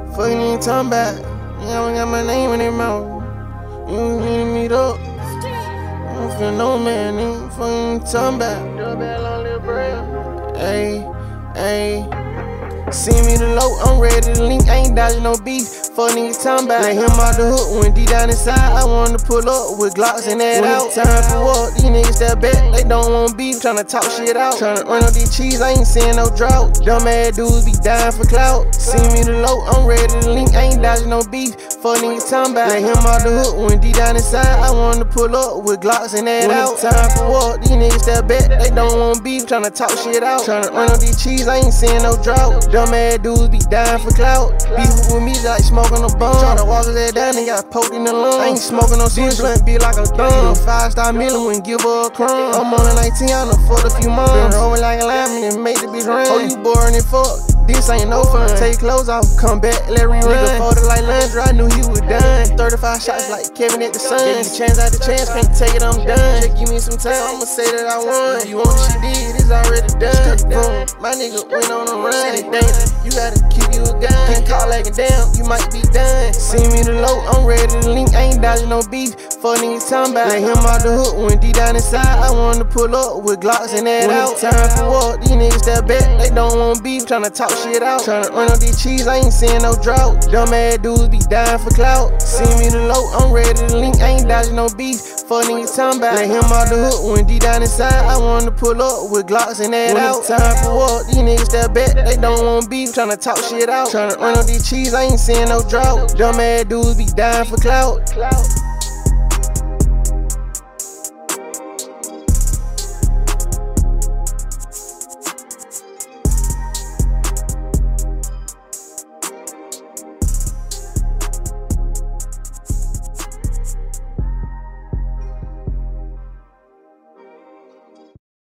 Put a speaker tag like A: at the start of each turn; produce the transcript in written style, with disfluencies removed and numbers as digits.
A: Fucking you talking about. You ain't got my name in their mouth. You need to meet up. I don't feel no man, nigga. Fucking you talking about. Do a bad long little braille. Ayy. See me the low, I'm ready to link, I ain't dodging no beef. Fuck niggas talking about. Let him out the hook when D down inside. I want to pull up with Glocks and that out. Time for what? These niggas step back, they don't want beef. Tryna talk shit out, tryna run up these cheese, I ain't seeing no drought. Dumb ass dudes be dying for clout. See me the low, I'm ready to link, I ain't dodging no beef. Fuck niggas talking about. Let him out the hook when D down inside. I want to pull up with Glocks and that out. Time for what? These niggas step back, they don't want beef. Tryna talk shit out, tryna run up these cheese, I ain't seeing no drought. Dumb ass dudes be dying for clout. Beef with me like smoking a bum. Tryna walk his head down and got poked in the lung. I ain't smoking no switch blunt, be like a thumb. 5-star million wouldn't give her a crumb. I'm on a 19, I done fucked a few months. Been rolling like a lineman and made the bitch run. Oh, you boring and fuck. This ain't no fun. Take clothes off, come back, let rerun. Nigga folded like laundry, I knew he was done. 35 shots like Kevin at the Sun. Give me the chance after chance, can't take it, I'm done. Just give me some time, I'ma say that I won. You want what she did, it's already done. Boom, my nigga went on a run. You gotta keep you a gun. Can't call like a damn, you might be done. See me the low, I'm ready to link, I ain't dodging no beef. Fuck niggas talking about. Let him out the hook when D down inside. I want to pull up with Glocks and that out. Time for what? These niggas step back, they don't want beef. Tryna talk shit out, tryna run up these cheese, I ain't seeing no drought. Dumb ass dudes be dying for clout. See me the low, I'm ready to link, I ain't dodging no beef. Fuck niggas talking about. Let him out the hook when D down inside. I want to pull up with Glocks and that out. Time for what? These niggas step back, they don't want beef. Tryna talk shit out, tryna run up these cheese, I ain't seeing no drought. Dumb ass dudes be dying for clout.